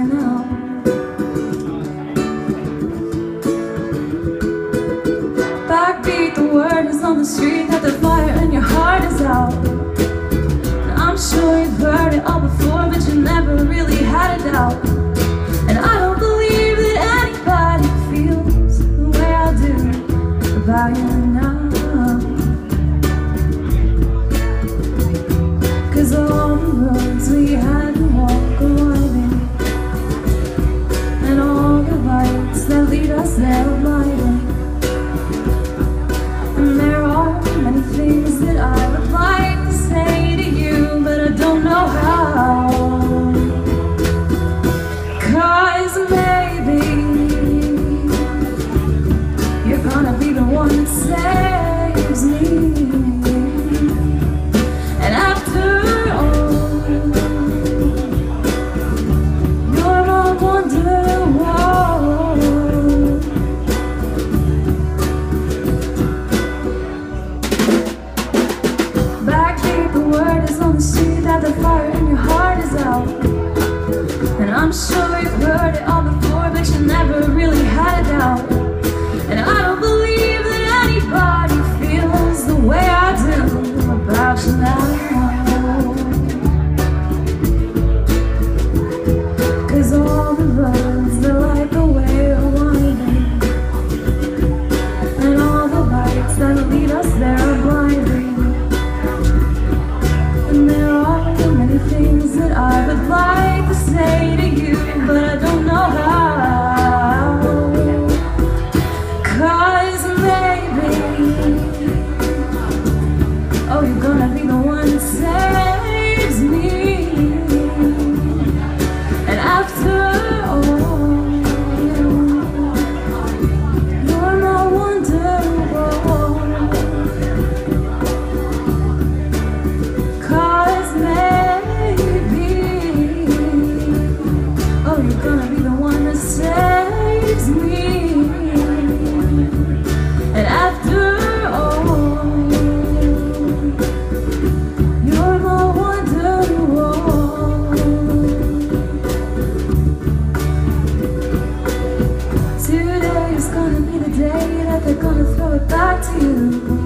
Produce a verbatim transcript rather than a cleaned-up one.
now. Backbeat, the word is on the street that the fire in your heart is out. And I'm sure you've heard it all before, but you never really had a doubt. And I don't believe that anybody feels the way I do about you now. Cause all the roads we had to walk are winding, and all the lights that lead us there are blinding. And there are many things that I would like to say to you, but I don't know how. Cause maybe you're gonna be the one that saves me. And after all, you're my Wonderwall. Backbeat, the word is on the street that the fire in your heart is out. And I'm sure you've heard it all before, but you never really had a doubt. And I don't believe that anybody feels the way I do about you now. Cause all the roads that light the way are winding, and all the lights that lead us there are blinding. And there are many things that I would like to say to you, but I don't know how. Cause maybe, oh, you're gonna be the one that saves me. And after all, you're my Wonderwall. Cause maybe, oh, you're gonna be the one that saves me. And after all, you're my Wonderwall. Today is gonna be the day that they're gonna throw it back to you.